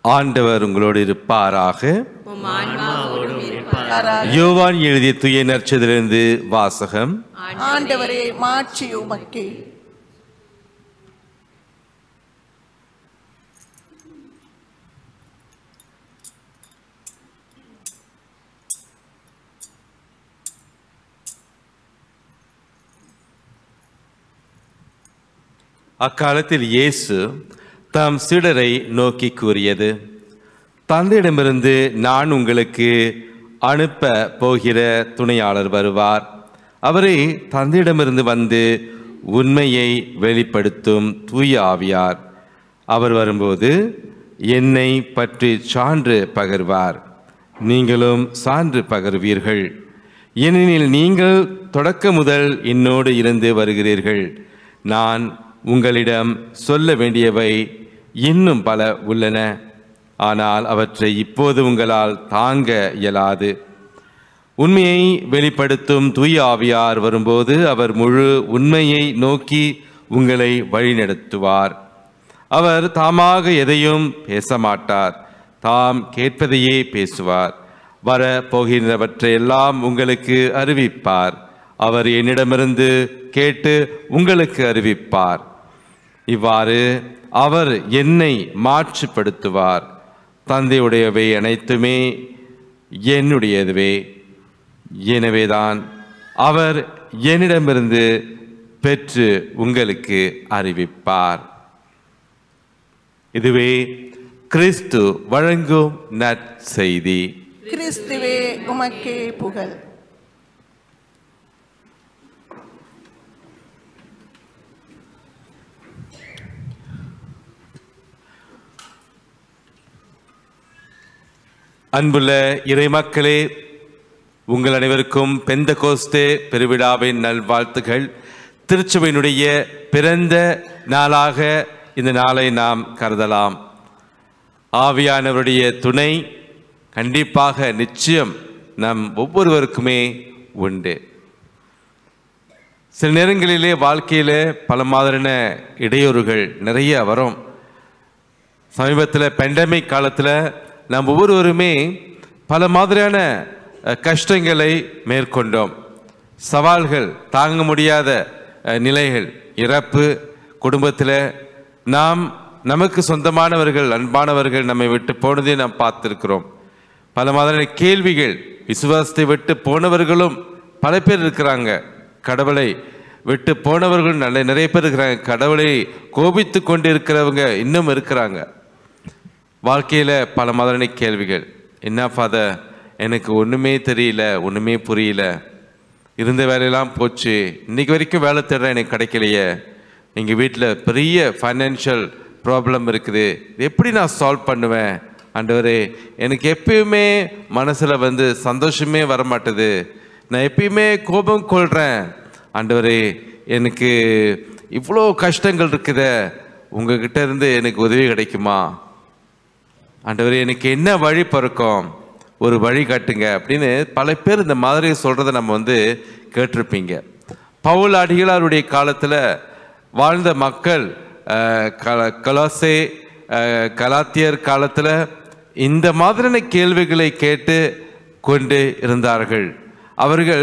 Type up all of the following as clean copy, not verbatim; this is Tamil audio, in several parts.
ஆண்டவர் உங்களோடு இருப்பாராக. யோவான் எழுதிய தூய நற்செய்தியிலிருந்து வாசகம். ஆண்டவரே, மாட்சி உமக்கே. அக்காலத்தில் இயேசு தம் சீடரை நோக்கி கூறியது: தந்தையிடமிருந்து நான் உங்களுக்கு அனுப்ப போகிற துணையாளர் வருவார். அவரே தந்தையிடமிருந்து வந்து உண்மையை வெளிப்படுத்தும் தூய ஆவியார். அவர் வரும்போது என்னை பற்றி சான்று பகர்வார். நீங்களும் சான்று பகர்வீர்கள். ஏனெனில் நீங்கள் தொடக்க முதல் என்னோடு இருந்து வருகிறீர்கள். நான் உங்களிடம் சொல்ல வேண்டியவை இன்னும் பல உள்ளன, ஆனால் அவற்றை இப்போது உங்களால் தாங்க இயலாது. உண்மையை வெளிப்படுத்தும் தூய ஆவியார் வரும்போது அவர் முழு உண்மையை நோக்கி உங்களை வழிநடத்துவார். அவர் தாமாக எதையும் பேச மாட்டார், தாம் கேட்பதையே பேசுவார். வர போகின்றவற்றையெல்லாம் உங்களுக்கு அறிவிப்பார். அவர் என்னிடமிருந்து கேட்டு உங்களுக்கு அறிவிப்பார். இவ்வாறு அவர் என்னை மாட்சிப்படுத்துவார். தந்தையுடையவை அனைத்துமே என்னுடையதுவே. எனவேதான் அவர் என்னிடமிருந்து பெற்று உங்களுக்கு அறிவிப்பார். இதுவே கிறிஸ்து வழங்கும் நற்செய்தி. கிறிஸ்துவே, உமக்கே புகழ். அன்புள்ள இறைமக்களே, உங்கள் அனைவருக்கும் பெந்தகோஸ்தே பெருவிழாவின் நல்வாழ்த்துகள். திருச்சபையினுடைய பிறந்த நாளாக இந்த நாளை நாம் கருதலாம். ஆவியானவருடைய துணை கண்டிப்பாக நிச்சயம் நம் ஒவ்வொருவருக்குமே உண்டு. சில நேரங்களிலே வாழ்க்கையில் பல மாதிரியான இடையூறுகள் நிறைய வரும். சமீபத்தில் பேண்டமிக் காலத்தில் நாம் ஒவ்வொருவருமே பல மாதிரியான கஷ்டங்களை மேற்கொண்டோம். சவால்கள், தாங்க முடியாத நிலைகள், இறப்பு, குடும்பத்தில் நமக்கு சொந்தமானவர்கள், அன்பானவர்கள் நம்மை விட்டு போனதே நாம் பார்த்துருக்கிறோம். பல மாதிரியான கேள்விகள், விசுவாசத்தை விட்டு போனவர்களும் பல பேர் இருக்கிறாங்க. கடவுளை விட்டு போனவர்கள் நிறைய பேர் இருக்கிறாங்க. கடவுளை கோபித்து கொண்டு இருக்கிறவங்க இன்னும் இருக்கிறாங்க. வாழ்க்கையில் பல மாதிரியான கேள்விகள். என்ன ஃபாதர், எனக்கு ஒன்றுமே தெரியல, ஒன்றுமே புரியல, இருந்த வேலையெல்லாம் போச்சு, இன்றைக்கி வரைக்கும் வேலை தேடுறேன், எனக்கு கிடைக்கலையே, எங்கள் வீட்டில் பெரிய ஃபைனான்ஷியல் ப்ராப்ளம் இருக்குது, இது எப்படி நான் சால்வ் பண்ணுவேன்? ஆண்டவரே, எனக்கு எப்பயுமே மனசில் சந்தோஷமே வரமாட்டுது, நான் எப்பயுமே கோபம் கொள்கிறேன். ஆண்டவரே, எனக்கு இவ்வளோ கஷ்டங்கள் இருக்குதே, உங்ககிட்ட இருந்து எனக்கு உதவி கிடைக்குமா? ஆண்டவரே, எனக்கு என்ன வழி பிறக்கும், ஒரு வழி காட்டுங்க அப்படின்னு பல பேர் இந்த மாதிரி சொல்கிறத நம்ம கேட்டிருப்பீங்க. பவுல் அடிகளாருடைய காலத்தில் வாழ்ந்த மக்கள், கொலோசே கலாத்தியர் காலத்தில் இந்த மாதிரியான கேள்விகளை கேட்டு கொண்டு இருந்தார்கள். அவர்கள்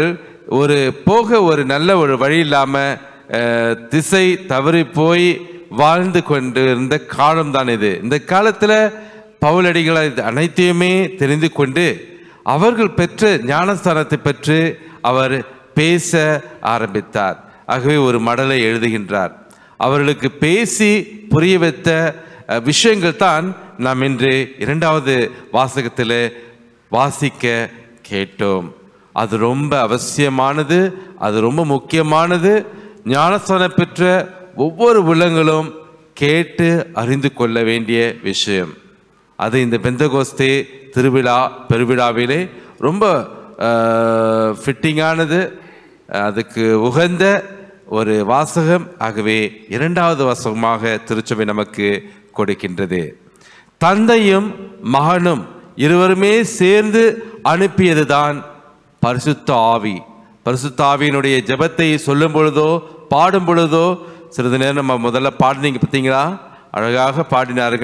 ஒரு நல்ல ஒரு வழி இல்லாமல் திசை தவறி போய் வாழ்ந்து கொண்டு இருந்த காலம்தான் இது. இந்த காலத்தில் பவுலடிகளை அனைத்தையுமே தெரிந்து கொண்டு அவர்கள் பெற்ற ஞானஸ்தானத்தை பெற்று அவர் பேச ஆரம்பித்தார். ஆகவே ஒரு மடலை எழுதுகின்றார். அவர்களுக்கு பேசி புரிய வைத்த விஷயங்கள் தான் நாம் இன்று இரண்டாவது வாசகத்தில் வாசிக்க கேட்டோம். அது ரொம்ப அவசியமானது, அது ரொம்ப முக்கியமானது. ஞானஸ்தானம் பெற்ற ஒவ்வொரு உள்ளங்களும் கேட்டு அறிந்து கொள்ள வேண்டிய விஷயம். அது இந்த பெந்தகோஸ்தே பெருவிழாவிலே ரொம்ப ஃபிட்டிங்கானது, அதுக்கு உகந்த ஒரு வாசகம். ஆகவே இரண்டாவது வாசகமாக திருச்சபை நமக்கு கொடுக்கின்றது. தந்தையும் மகனும் இருவருமே சேர்ந்து அனுப்பியதுதான் பரிசுத்த ஆவி. பரிசுத்த ஆவியினுடைய ஜெபத்தை சொல்லும் பொழுதோ பாடும் பொழுதோ, சிறிது நேரம் நம்ம முதல்ல பாடினீங்க பார்த்தீங்களா, அழகாக பாடினார்கள்.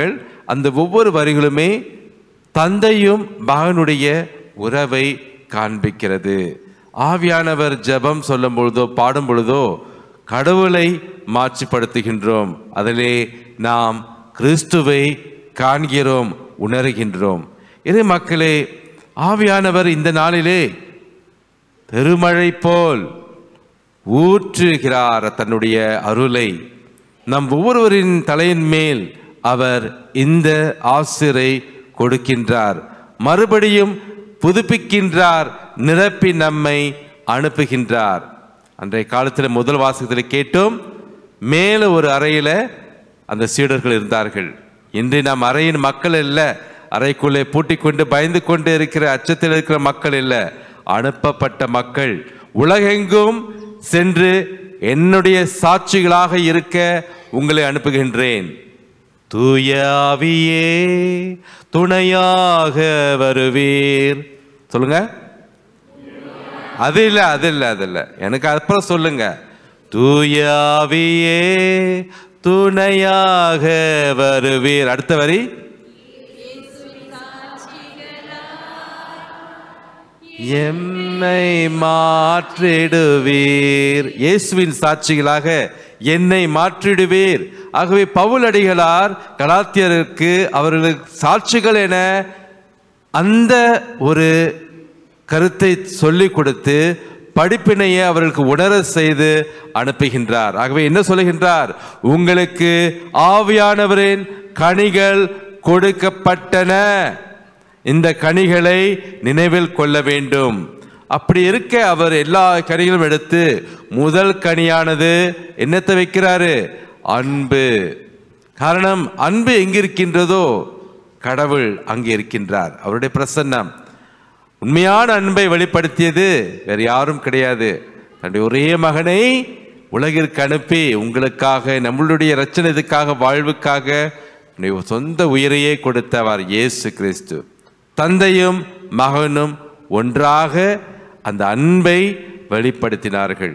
அந்த ஒவ்வொரு வரிகளுமே தந்தையும் மகனுடைய உறவை காண்பிக்கிறது. ஆவியானவர் ஜெபம் சொல்லும் பொழுதோ பாடும் பொழுதோ கடவுளை மாட்சிப்படுத்துகின்றோம். அதிலே நாம் கிறிஸ்துவை காண்கிறோம், உணர்கின்றோம். இறை மக்களே, ஆவியானவர் இந்த நாளிலே பெருமழை போல் ஊற்றுகிறார் தன்னுடைய அருளை. நம் ஒவ்வொருவரின் தலையின் மேல் அவர் இந்த ஆசிரை கொடுக்கின்றார், மறுபடியும் புதுப்பிக்கின்றார், நிரப்பி நம்மை அனுப்புகின்றார். அன்றைய காலத்தில் முதல் வாசகத்தில் கேட்டோம், மேலே ஒரு அறையில் அந்த சீடர்கள் இருந்தார்கள். இன்று நாம் அறையின் மக்கள் இல்லை, அறைக்குள்ளே பூட்டிக்கொண்டு பயந்து கொண்டு இருக்கிற அச்சத்தில் இருக்கிற மக்கள் இல்லை, அனுப்பப்பட்ட மக்கள். உலகெங்கும் சென்று என்னுடைய சாட்சிகளாக இருக்க உங்களை அனுப்புகின்றேன். தூய ஆவியே துணையாக வருவீர். சொல்லுங்க. அது இல்லை, அது இல்லை, அது இல்லை, எனக்கு அப்புறம் சொல்லுங்க. தூய ஆவியே துணையாக வருவீர். அடுத்த வரி, என்னை மாற்றிடுவீர். இயேசுவின் சாட்சிகளாக என்னை மாற்றிடுவீர். ஆகவே பவுலடிகளார் கலாத்தியருக்கு அவர்களுக்கு சாட்சிகள் என அந்த ஒரு கருத்தை சொல்லிக் கொடுத்து படிப்பினையை அவர்களுக்கு உணர செய்து அனுப்புகின்றார். ஆகவே என்ன சொல்லுகின்றார்? உங்களுக்கு ஆவியானவரின் கனிகள் கொடுக்கப்பட்டன, இந்த கனிகளை நினைவில் கொள்ள வேண்டும். அப்படி இருக்க அவர் எல்லா கனிகளும் எடுத்து முதல் கனியானது என்னத்தை வைக்கிறாரு? அன்பு. காரணம், அன்பு எங்கிருக்கின்றதோ கடவுள் அங்கே இருக்கின்றார். அவருடைய பிரசன்னம். உண்மையான அன்பை வெளிப்படுத்தியது வேறு யாரும் கிடையாது. தன்னுடைய ஒரே மகனை உலகிற்கு அனுப்பி உங்களுக்காக, நம்மளுடைய இரட்சணத்துக்காக, வாழ்வுக்காக சொந்த உயிரையே கொடுத்தவர் இயேசு கிறிஸ்து. தந்தையும் மகனும் ஒன்றாக அந்த அன்பை வெளிப்படுத்தினார்கள்.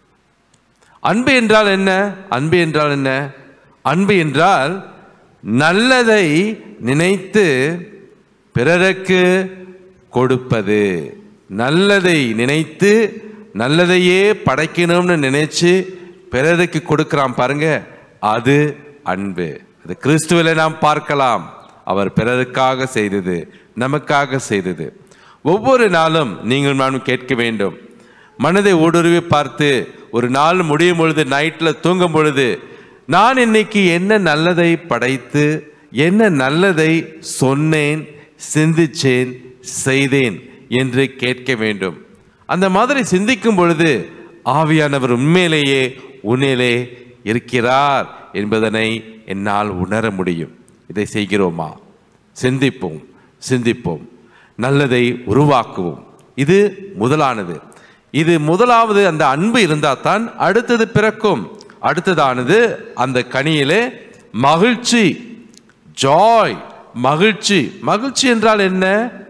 அன்பு என்றால் என்ன? அன்பு என்றால் என்ன? அன்பு என்றால் நல்லதை நினைத்து பிறருக்கு கொடுப்பது. நல்லதை நினைத்து நல்லதையே படைக்கணும்னு நினைச்சு பிறருக்கு கொடுக்கிறான் பாருங்க, அது அன்பு. அது கிறிஸ்துவில நாம் பார்க்கலாம். அவர் பிறருக்காக செய்தது, நமக்காக செய்தது. ஒவ்வொரு நாளும் நீங்கள் நானும் கேட்க வேண்டும். மனதை ஊடுருவி பார்த்து ஒரு நாள் முடியும் பொழுது, நைட்டில் தூங்கும் பொழுது, நான் இன்னைக்கு என்ன நல்லதை படைத்து, என்ன நல்லதை சொன்னேன், சிந்திச்சேன், செய்தேன் என்று கேட்க வேண்டும். அந்த மாதிரி சிந்திக்கும் பொழுது ஆவியானவர் உண்மையிலேயே உன்னிலே இருக்கிறார் என்பதனை என்னால் உணர முடியும். இதை செய்கிறோமா? சிந்திப்போம், சிந்திப்போம், நல்லதை உருவாக்குவோம். இது முதலானது. இது முதலாவது. அந்த அன்பு இருந்தால் தான் அடுத்தது பிறக்கும். அடுத்ததானது அந்த கனியிலே மகிழ்ச்சி, ஜாய், மகிழ்ச்சி. மகிழ்ச்சி என்றால் என்ன?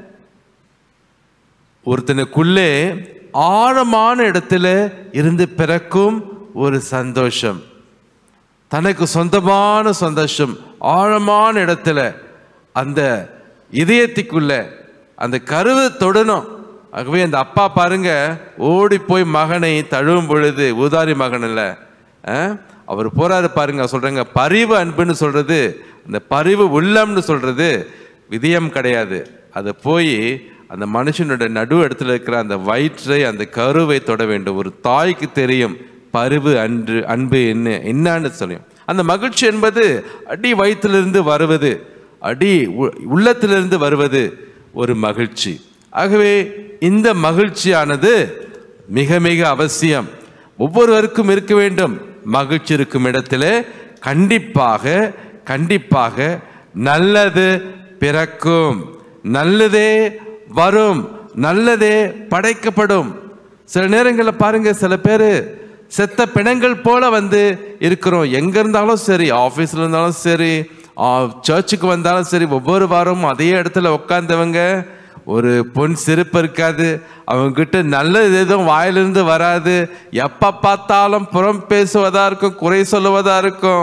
ஒருத்தனுக்குள்ளே ஆழமான இடத்துல இருந்து பிறக்கும் ஒரு சந்தோஷம், தனக்கு சொந்தமான சந்தோஷம், ஆழமான இடத்துல அந்த இதயத்துக்குள்ள அந்த கருவை தொடணும். ஆகவே அந்த அப்பா பாருங்க, ஓடி போய் மகனை தழுவும் பொழுது, ஊதாரி மகன் இல்லை, அவர் போறாரு பாருங்க. சொல்றாங்க பரிவு அன்புன்னு சொல்றது, அந்த பரிவு உள்ளம்னு சொல்றது விதயம் கிடையாது. அதை போய் அந்த மனுஷனோட நடு இடத்துல இருக்கிற அந்த வயிற்றை, அந்த கருவை தொட வேண்டும். ஒரு தாய்க்கு தெரியும் பரிவு அன்பு என்னன்னு சொல்லும். அந்த மகிழ்ச்சி என்பது அடி வயிற்றிலிருந்து வருவது, அடி உள்ளத்திலிருந்து வருவது ஒரு மகிழ்ச்சி. ஆகவே இந்த மகிழ்ச்சியானது மிக மிக அவசியம், ஒவ்வொருவருக்கும் இருக்க வேண்டும். மகிழ்ச்சி இருக்கும் இடத்துல கண்டிப்பாக கண்டிப்பாக நல்லது பிறக்கும், நல்லதே வரும், நல்லதே படைக்கப்படும். சில நேரங்களில் பாருங்க, சில பேர் செத்த பிணங்கள் போல வந்து இருக்கிறோம். எங்க இருந்தாலும் சரி, ஆஃபீஸில் இருந்தாலும் சரி, சர்ச்சுக்கு வந்தாலும் சரி, ஒவ்வொரு வாரமும் அதே இடத்துல உட்கார்ந்தவங்க, ஒரு பொன் சிரிப்பு இருக்காது, அவங்ககிட்ட நல்லது எதுவும் வாயிலிருந்து வராது. எப்போ பார்த்தாலும் புறம் பேசுவதா இருக்கும், குறை சொல்லுவதா இருக்கும்.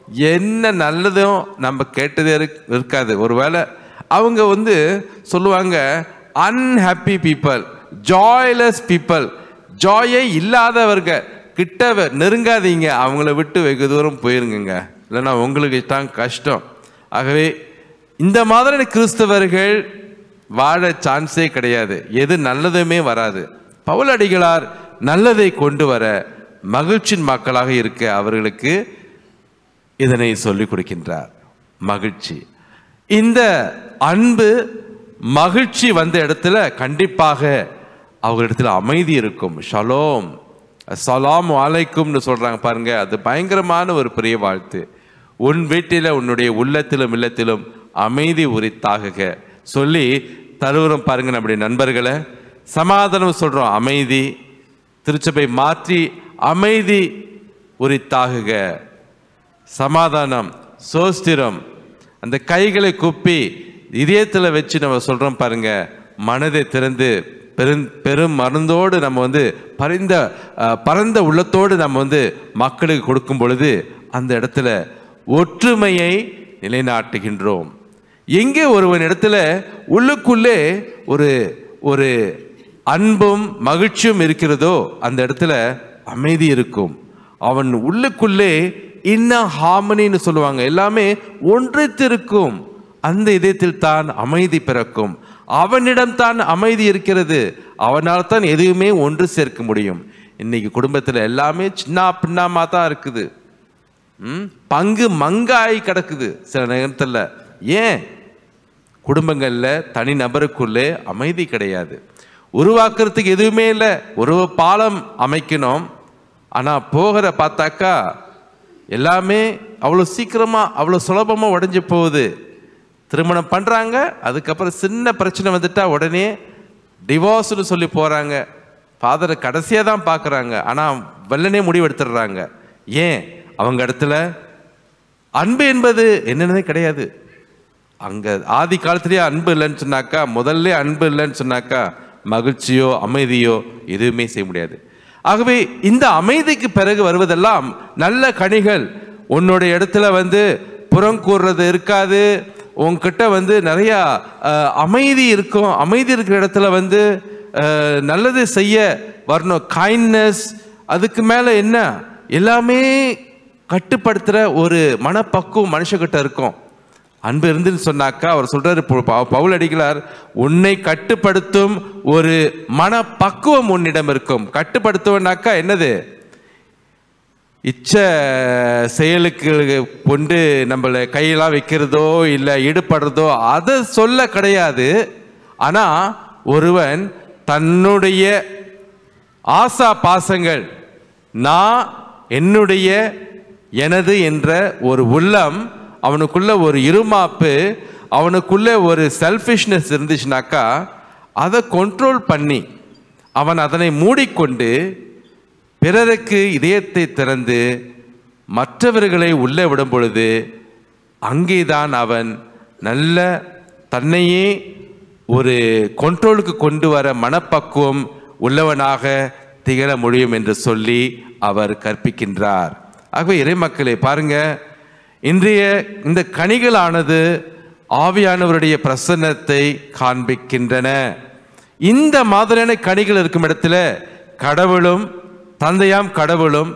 என்ன நல்லதும் நம்ம கேட்டதே இருக்காது. ஒருவேளை அவங்க வந்து சொல்லுவாங்க, அன்ஹாப்பி பீப்புள், ஜாய்லெஸ் பீப்புள், ஜாயே இல்லாதவர்கள் கிட்ட நெருங்காதீங்க, அவங்கள விட்டு வெகு தூரம் போயிருங்க, இல்லைன்னா உங்களுக்கு தான் கஷ்டம். ஆகவே இந்த மாதிரி கிறிஸ்தவர்கள் வாழ சான்ஸே கிடையாது. எது நல்லதுமே வராது. பவுலடிகளார் நல்லதை கொண்டு வர, மகிழ்ச்சியின் மக்களாக இருக்க அவர்களுக்கு இதனை சொல்லிக் கொடுக்கின்றார். மகிழ்ச்சி, இந்த அன்பு மகிழ்ச்சி வந்த இடத்துல கண்டிப்பாக அவர்களிடத்தில் அமைதி இருக்கும். ஷலோம், அஸ்ஸலாமு அலைக்கும்னு சொல்றாங்க பாருங்க, அது பயங்கரமான ஒரு பெரிய வாழ்த்து. உன் வீட்டில் உன்னுடைய உள்ளத்திலும் இல்லத்திலும் அமைதி உரித்தாக சொல்லி தருவரும் பாருங்க. நம்முடைய நண்பர்களை சமாதானம் சொல்றோம், அமைதி. திருச்சபை மாற்றி அமைதி உரித்தாக, சமாதானம், சோஸ்திரம். அந்த கைகளை குப்பி இதயத்தில் வச்சு நம்ம சொல்றோம் பாருங்க, மனதை திறந்து பெரும் மருந்தோடு நம்ம வந்து பரந்த உள்ளத்தோடு நம்ம வந்து மக்களுக்கு கொடுக்கும் பொழுது அந்த இடத்துல ஒற்றுமையை நிலைநாட்டுகின்றோம். எங்கே ஒருவன் இடத்துல உள்ளுக்குள்ளே ஒரு அன்பும் மகிழ்ச்சியும் இருக்கிறதோ அந்த இடத்துல அமைதி இருக்கும். அவன் உள்ளுக்குள்ளே இன்ன ஹார்மனின்னு சொல்லுவாங்க, எல்லாமே ஒன்றித்திருக்கும். அந்த இதயத்தில் தான் அமைதி பிறக்கும். அவனிடம் தான் அமைதி இருக்கிறது. அவனால் தான் எதுவுமே ஒன்று சேர்க்க முடியும். இன்னைக்கு குடும்பத்தில் எல்லாமே சின்ன பின்னமா தான் இருக்குது. பங்கு மங்காய் கிடக்குது சில நேரத்தில். ஏன்? குடும்பங்களில் தனி நபருக்குள்ளே அமைதி கிடையாது. உருவாக்குறதுக்கு எதுவுமே இல்லை. ஒரு பாலம் அமைக்கணும், ஆனால் போகிற பார்த்தாக்கா எல்லாமே அவ்வளோ சீக்கிரமாக அவ்வளோ சுலபமாக உடைஞ்சு போகுது. திருமணம் பண்ணுறாங்க, அதுக்கப்புறம் சின்ன பிரச்சனை வந்துட்டா உடனே டிவோர்ஸ்னு சொல்லி போகிறாங்க. ஃபாதரை கடைசியாக தான் பார்க்குறாங்க, ஆனால் வெள்ளனே முடிவெடுத்துடுறாங்க. ஏன்? அவங்க இடத்துல அன்பு என்பது என்னென்னதே கிடையாது. அங்கே ஆதி காலத்திலேயே அன்பு இல்லைன்னு சொன்னாக்கா, முதல்ல அன்பு இல்லைன்னு சொன்னாக்கா மகிழ்ச்சியோ அமைதியோ எதுவுமே செய்ய முடியாது. ஆகவே இந்த அமைதிக்கு பிறகு வருவதெல்லாம் நல்ல கனிகள். உன்னுடைய இடத்துல வந்து புறங்கூறுறது இருக்காது. உங்ககிட்ட வந்து நிறையா அமைதி இருக்கும். அமைதி இருக்கிற இடத்துல வந்து நல்லது செய்ய வரணும். கைண்ட்னஸ், அதுக்கு மேலே என்ன, எல்லாமே கட்டுப்படுத்துகிற ஒரு மனப்பக்குவம் மனுஷக்கிட்ட இருக்கும். அன்பு இருந்துன்னு சொன்னாக்கா அவர் சொல்றாரு, பவுல் அடிகளார், உன்னை கட்டுப்படுத்தும் ஒரு மனப்பக்குவம் உன்னிடம் இருக்கும். கட்டுப்படுத்துவனாக்கா என்னது? இச்ச செயலுக்கு கொண்டு நம்மளை கையெல்லாம் வைக்கிறதோ இல்லை ஈடுபடுறதோ அதை சொல்ல கிடையாது. ஆனால் ஒருவன் தன்னுடைய ஆசா பாசங்கள், நான் என்னுடைய எனது என்ற ஒரு உள்ளம், அவனுக்குள்ள ஒரு இருமாப்பு, அவனுக்குள்ள ஒரு செல்ஃபிஷ்னஸ் இருந்துச்சுனாக்கா அதை கண்ட்ரோல் பண்ணி அவன் அதனை மூடிக்கொண்டு பிறருக்கு இதயத்தை திறந்து மற்றவர்களை உள்ளே விடும் பொழுது அங்கேதான் அவன் நல்ல தன்னையே ஒரு கண்ட்ரோலுக்கு கொண்டு வர மனப்பக்குவம் உள்ளவனாக திகழ முடியும் என்று சொல்லி அவர் கற்பிக்கின்றார். ஆகவே இறைமக்களே பாருங்க, இன்றைய இந்த கனிகளானது ஆவியானவருடைய பிரசன்னத்தை காண்பிக்கின்றன. இந்த மாதிரியான கனிகள் இருக்கும் இடத்துல கடவுளும் தந்தையாம் கடவுளும்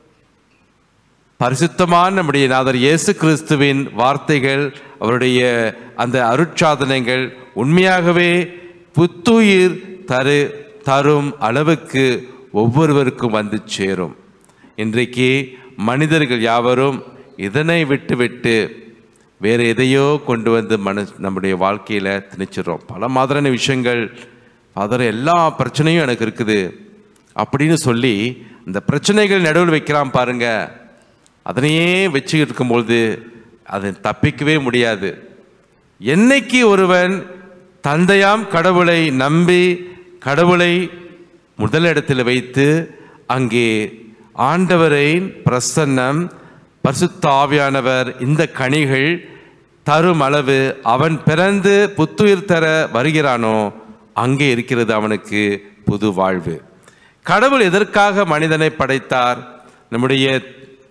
பரிசுத்தமான நம்முடைய நாதர் இயேசு கிறிஸ்துவின் வார்த்தைகள், அவருடைய அந்த அருட்சாதனைகள் உண்மையாகவே புத்துயிர் தரும் அளவுக்கு ஒவ்வொருவருக்கும் வந்து சேரும். இன்றைக்கு மனிதர்கள் யாவரும் இதனை விட்டு வேறு எதையோ கொண்டு வந்து நம்முடைய வாழ்க்கையில் திணிச்சிடறோம். பல மாதிரியான விஷயங்கள், அதில் எல்லா பிரச்சனையும் எனக்கு இருக்குது அப்படின்னு சொல்லி இந்த பிரச்சனைகள் நடுவில் வைக்கலாம் பாருங்க. அதனையே வச்சுக்கிட்டு இருக்கும்பொழுது அது தப்பிக்கவே முடியாது. என்னைக்கு ஒருவன் தந்தையாம் கடவுளை நம்பி கடவுளை முதலிடத்தில் வைத்து அங்கே ஆண்டவரின் பிரசன்னம், பரிசுத்த ஆவியானவர் இந்த கனிகள் தரும் அளவு அவன் பிறந்து புத்துயிர் தர வருகிறானோ அங்கே இருக்கிறது அவனுக்கு புது வாழ்வு. கடவுள் எதற்காக மனிதனை படைத்தார்? நம்முடைய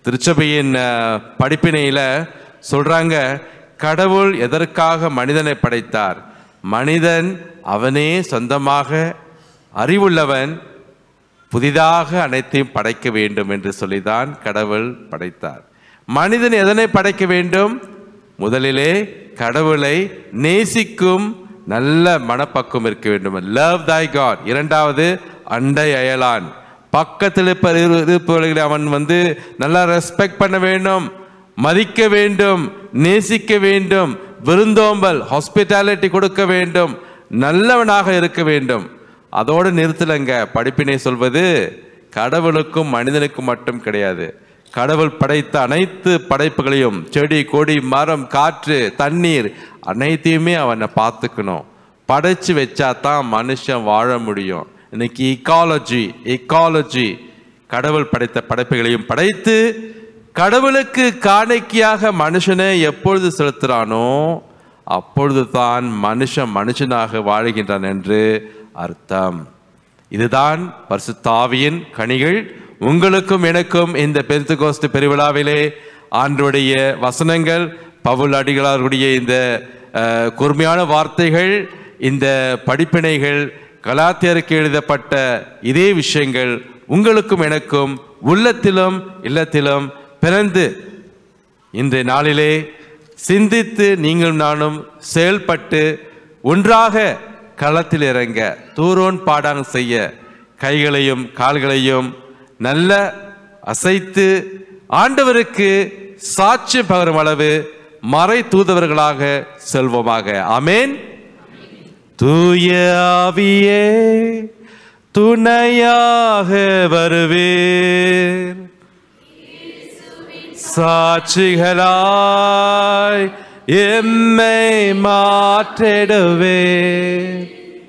திருச்சபையின் படிப்பினையில் சொல்றாங்க, கடவுள் எதற்காக மனிதனை படைத்தார்? மனிதன் அவனே சொந்தமாக அறிவுள்ளவன், புதிதாக அனைத்தையும் படைக்க வேண்டும் என்று சொல்லிதான் கடவுள் படைத்தார். மனிதன் எதனை படைக்க வேண்டும்? முதலிலே கடவுளை நேசிக்கும் நல்ல மனப்பக்குவம் இருக்க வேண்டும். Love thy God. இரண்டாவது அண்டை அயலான், பக்கத்தில் இருப்பவர்களை அவன் நல்லா ரெஸ்பெக்ட் பண்ண வேண்டும், மதிக்க வேண்டும், நேசிக்க வேண்டும், விருந்தோம்பல் ஹாஸ்பிட்டாலிட்டி கொடுக்க வேண்டும், நல்லவனாக இருக்க வேண்டும். அதோடு நிறுத்தலைங்க. படிப்பினை சொல்வது கடவுளுக்கும் மனிதனுக்கும் மட்டும் கிடையாது. கடவுள் படைத்த அனைத்து படைப்புகளையும், செடி கொடி மரம் காற்று தண்ணீர் அனைத்தையுமே அவனை பார்த்துக்கணும். படைச்சு வச்சா தான் மனுஷன் வாழ முடியும். இன்னைக்கு இக்காலஜி கடவுள் படைத்த படைப்புகளையும் படைத்து கடவுளுக்கு காணிக்கையாக மனுஷனை எப்பொழுது செலுத்துறானோ அப்பொழுது தான் மனுஷனாக வாழ்கின்றான் என்று அர்த்தம். இதுதான் பரிசுத்த ஆவியின் கனிகள். உங்களுக்கும் எனக்கும் இந்த பெந்தெகோஸ்து பெருவிழாவிலே ஆண்டவருடைய வசனங்கள், பவுல் அடிகளாருடைய இந்த கூர்மையான வார்த்தைகள், இந்த படிப்பினைகள், கலாத்தியருக்கு எழுதப்பட்ட இதே விஷயங்கள் உங்களுக்கும் எனக்கும் உள்ளத்திலும் இல்லத்திலும் பிறந்து இன்றைய நாளிலே சிந்தித்து நீங்களும் நானும் செயல்பட்டு ஒன்றாக களத்தில் இறங்க, தூரோன் பாடாங் செய்ய, கைகளையும் கால்களையும் நல்ல அசைத்து ஆண்டவருக்கு சாட்சியம் பகரும் அளவு மறை தூதவர்களாக செல்வோமாக. ஆமேன். தூய ஆவியே துணையாக வருவீர், சாட்சிகளாய் எம்மை மாற்றிடுவீர்.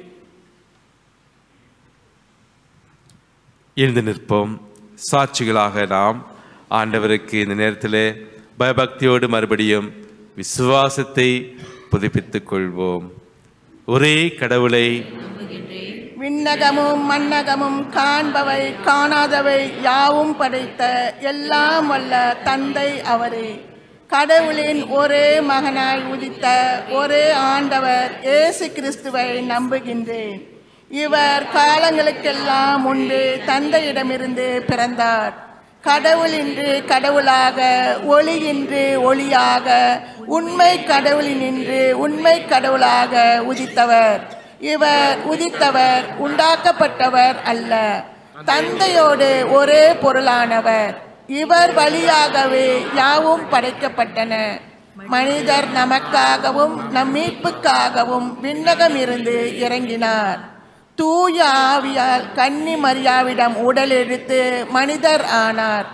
எழுந்து நிற்போம். சாட்சிகளாக நாம் ஆண்டவருக்கு இந்த நேரத்தில் பயபக்தியோடு மறுபடியும் விசுவாசத்தை புதுப்பித்துக் கொள்வோம். ஒரே கடவுளை விண்ணகமும் மண்ணகமும் காண்பவை காணாதவை யாவும் படைத்த எல்லாம் வல்ல தந்தை அவரே. கடவுளின் ஒரே மகனாய் உதித்த ஒரே ஆண்டவர் இயேசு கிறிஸ்துவை நம்புகின்றேன். இவர் காலங்களுக்கெல்லாம் முன்பே தந்தையிடமிருந்து பிறந்தார். கடவுளின்றி கடவுளாக, ஒளியின்றி ஒளியாக, உண்மை கடவுளினின்று உண்மை கடவுளாக உதித்தவர். இவர் உதித்தவர், உண்டாக்கப்பட்டவர் அல்ல, தந்தையோடு ஒரே பொருளானவர். இவர் வழியாகவே யாவும் படைக்கப்பட்டன. மனிதர் நமக்காகவும் நம் மீட்புக்காகவும் விண்ணகம் இருந்து இறங்கினார். தூய ஆவியால் கன்னி மரியாவிடம் உடல் எடுத்து மனிதர் ஆனார்.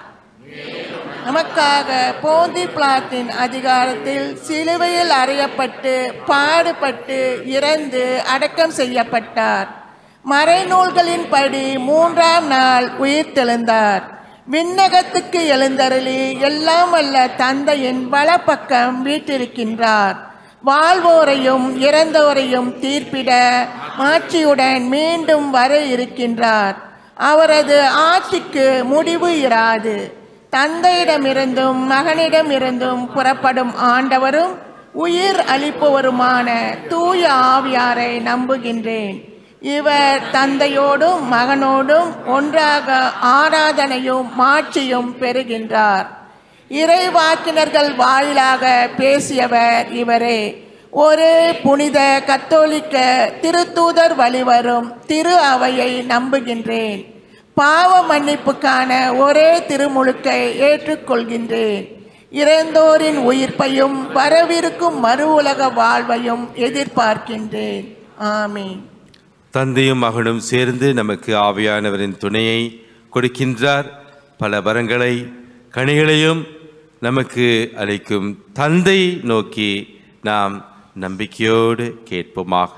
நமக்காக போந்தி பிலாத்தின் அதிகாரத்தில் சிலுவையில் அறையப்பட்டு பாடுபட்டு இறந்து அடக்கம் செய்யப்பட்டார். மறைநூல்களின்படி 3ஆம் நாள் உயிர்த்தெழுந்தார். விண்ணகத்துக்கு எழுந்தருளி எல்லாம் வல்ல தந்தையின் வலப்பக்கம் வீற்றிருக்கின்றார். வாழ்வோரையும் இறந்தோரையும் தீர்ப்பிட மாட்சியுடன் மீண்டும் வர இருக்கின்றார். அவரது ஆட்சிக்கு முடிவு இராது. தந்தையிடமிருந்தும் மகனிடமிருந்தும் புறப்படும் ஆண்டவரும் உயிர் அளிப்பவருமான தூய ஆவியாரை நம்புகின்றேன். இவர் தந்தையோடும் மகனோடும் ஒன்றாக ஆராதனையும் மாட்சியும் பெறுகின்றார். இறைவாக்கினர்கள் வாயிலாக பேசியவர் இவரே. ஒரே புனித கத்தோலிக்க திருத்தூதர் வழிவரும் திரு அவையை நம்புகின்றேன். பாவ மன்னிப்புக்கான ஒரே திருமுழுக்கை ஏற்றுக்கொள்கின்றேன். இறந்தோரின் உயிர்ப்பையும் வரவிருக்கும் மறு உலக வாழ்வையும் எதிர்பார்க்கின்றேன். ஆமீன். தந்தையும் மகனும் சேர்ந்து நமக்கு ஆவியானவரின் துணையை கொடுக்கின்றார். பல வரங்களை கனிகளையும் நமக்கு அளிக்கும் தந்தை நோக்கி நாம் நம்பிக்கையோடு கேட்போமாக.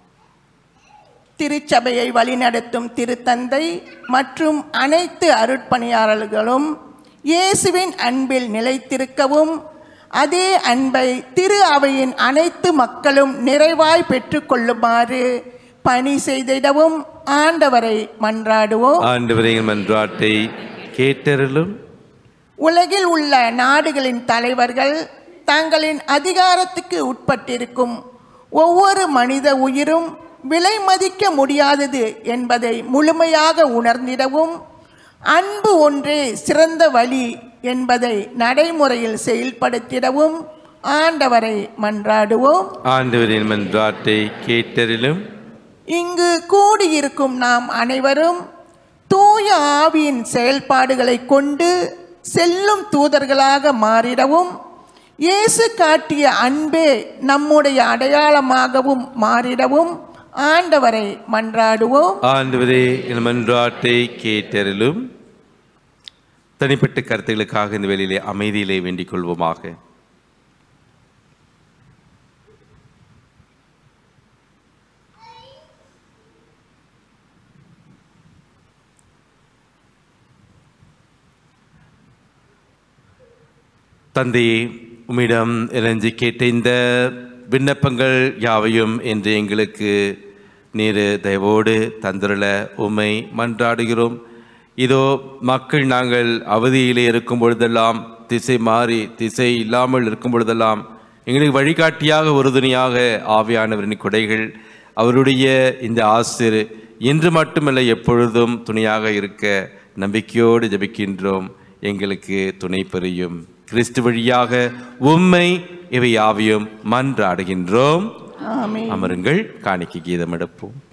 திருச்சபையை வழிநடத்தும் திருத்தந்தை மற்றும் அனைத்து அருட்பணியாளர்களும் இயேசுவின் அன்பில் நிலைத்திருக்கவும், அதே அன்பை திரு அவையின் அனைத்து மக்களும் நிறைவாய் பெற்றுக்கொள்ளுமாறு பணி செய்திடவும் ஆண்டவரை மன்றாடுவோம். ஆண்டவரின் மன்றாட்டை கேட்டருளும். உலகில் உள்ள நாடுகளின் தலைவர்கள் தங்களின் அதிகாரத்துக்கு உட்பட்டிருக்கும் ஒவ்வொரு மனித உயிரும் விலை மதிக்க முடியாதது என்பதை முழுமையாக உணர்ந்திடவும், அன்பு ஒன்றே சிறந்த வழி என்பதை நடைமுறையில் செயல்படுத்திடவும் ஆண்டவரை மன்றாடுவோம். ஆண்டவரின் மன்றாட்டை கேட்டறிலும். இங்கு கூடியிருக்கும் நாம் அனைவரும் தூய ஆவியின் செயல்பாடுகளை கொண்டு செல்லும் தூதர்களாக மாறிடவும், இயேசு காட்டிய அன்பே நம்முடைய அடையாளமாகவும் மாறிடவும் ஆண்டவரை மன்றாடுவோம். ஆண்டவரே என் மன்றாட்டை கேட்டறிலும். தனிப்பட்ட கருத்துகளுக்காக இந்த வேளையிலே அமைதியிலே வேண்டிக் கொள்வோமாக. தந்தையே, உம்மிடம் இறைஞ்சி கேட்ட இந்த விண்ணப்பங்கள் யாவையும் என்று எங்களுக்கு நீர் தயவோடு தந்துள்ள உம்மை மன்றாடுகிறோம். இதோ மக்கள் நாங்கள் அவதியிலே இருக்கும் பொழுதெல்லாம், திசை மாறி திசை இல்லாமல் இருக்கும் பொழுதெல்லாம் எங்களுக்கு வழிகாட்டியாக உறுதுணையாக ஆவியானவரின் கொடைகள், அவருடைய இந்த ஆசிர் இன்று மட்டுமல்ல எப்பொழுதும் துணையாக இருக்க நம்பிக்கையோடு ஜெபிக்கின்றோம். எங்களுக்கு துணை புரியும். கிறிஸ்து வழியாக உம்மை இவை யாவையும் மன்றாடுகின்றோம். ஆமென். அமருங்கள், காணிக்கை கீதம் எடுப்போம்.